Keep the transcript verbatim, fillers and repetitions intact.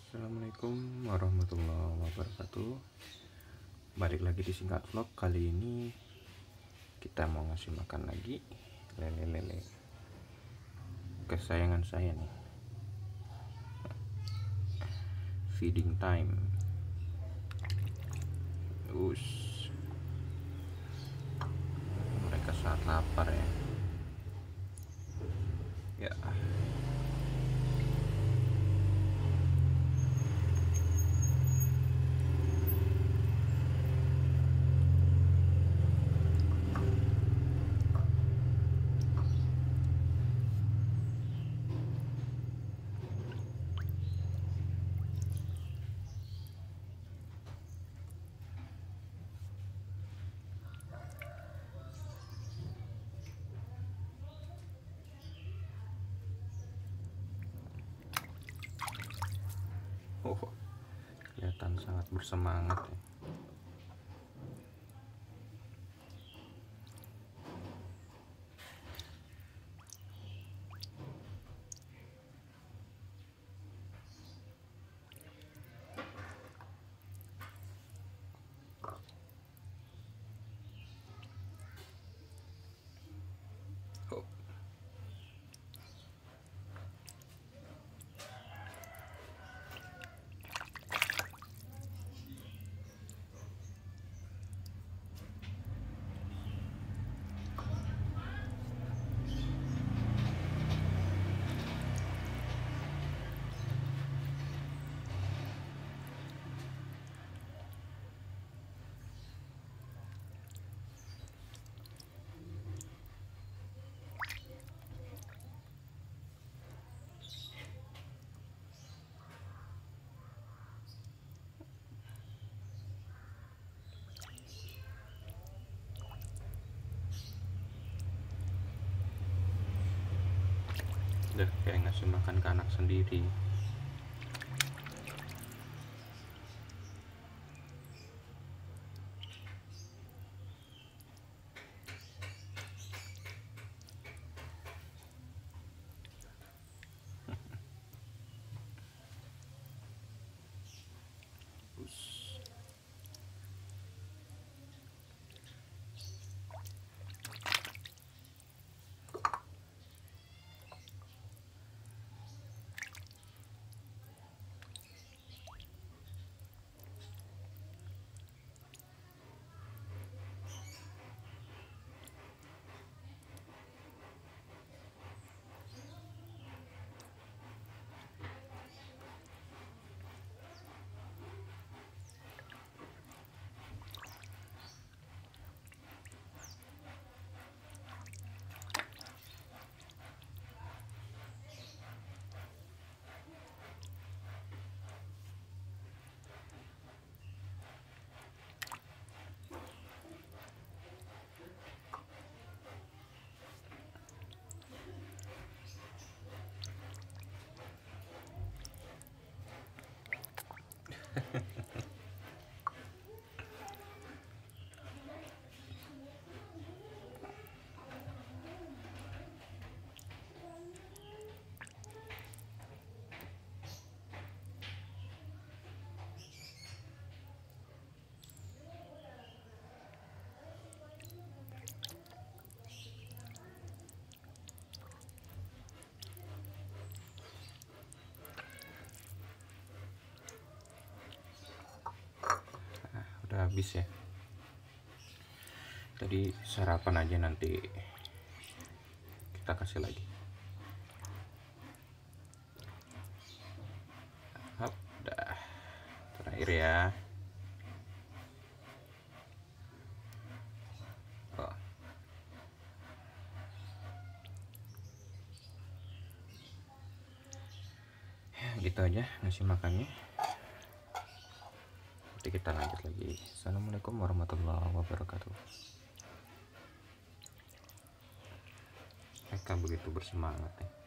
Assalamualaikum warahmatullahi wabarakatuh. Balik lagi di Singkat Vlog. Kali ini kita mau ngasih makan lagi lele-lele kesayangan saya nih. Feeding time. Us. Mereka saat lapar ya. Ya. Oh, kelihatan sangat bersemangat ya. Oh. Udah kayak ngasih makan ke anak sendiri. Udah habis ya. Tadi sarapan aja, nanti kita kasih lagi. Hap, udah terakhir ya. Oh. Ya, gitu aja ngasih makannya. Nanti kita lanjut lagi. Assalamualaikum warahmatullahi wabarakatuh. Mereka begitu bersemangat ya.